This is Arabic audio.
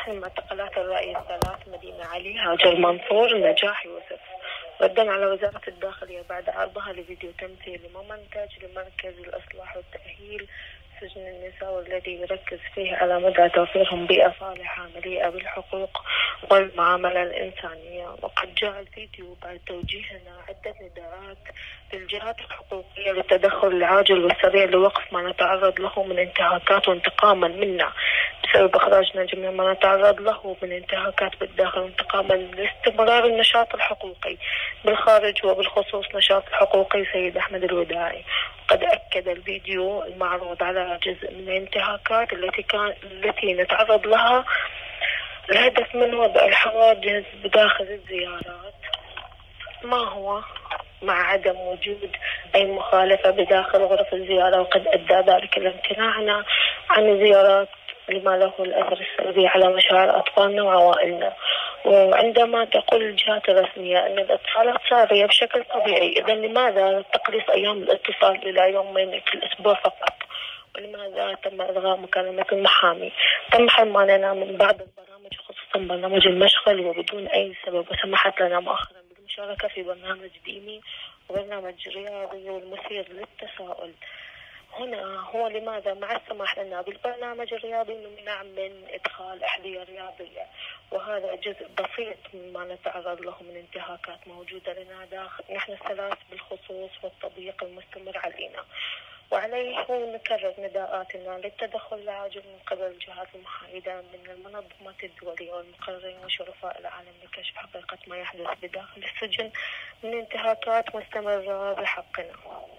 تحريم معتقلات الرأي الثلاث مدينة علي هاجر منصور نجاح يوسف، ردا على وزارة الداخلية بعد عرضها لفيديو تمثيلي ممنتج لمركز الإصلاح والتأهيل سجن النساء، والذي يركز فيه على مدى توفيرهم بيئة صالحة مليئة بالحقوق والمعاملة الإنسانية. وقد جاء الفيديو بعد توجيهنا عدة نداءات للجهات الحقوقية للتدخل العاجل والسريع لوقف ما نتعرض له من انتهاكات، وانتقاما منا بسبب إخراجنا جميع ما نتعرض له من انتهاكات بالداخل، وانتقاما لاستمرار النشاط الحقوقي بالخارج، وبالخصوص نشاط الحقوقي سيد أحمد الوداعي. قد أكد الفيديو المعروض على جزء من الانتهاكات التي نتعرض لها. الهدف من وضع الحواجز بداخل الزيارات ما هو مع عدم وجود أي مخالفة بداخل غرف الزيارة، وقد أدى ذلك لامتناعنا عن الزيارات لما له الأثر السلبي على مشاعر أطفالنا وعوائلنا. وعندما تقول الجهات الرسمية أن الأطفال سارية بشكل طبيعي، إذا لماذا تقليص أيام الاتصال إلى يومين في الأسبوع فقط؟ ولماذا تم إلغاء مكالمة المحامي؟ تم حرماننا من بعض البرامج خصوصا برنامج المشغل وبدون أي سبب، وسمحت لنا مؤخرا بالمشاركة في برنامج ديني وبرنامج رياضي والمثير للتساؤل هنا هو لماذا مع السماح لنا بالبرنامج الرياضي نمنع من إدخال أحذية رياضية، وهذا جزء بسيط مما نتعرض له من انتهاكات موجودة لنا داخل نحن الثلاث بالخصوص والتضييق المستمر علينا. وعليه نكرر نداءاتنا للتدخل العاجل من قبل الجهات المحايدة من المنظمات الدولية والمقررين وشرفاء العالم لكشف حقيقة ما يحدث بداخل السجن من انتهاكات مستمرة بحقنا.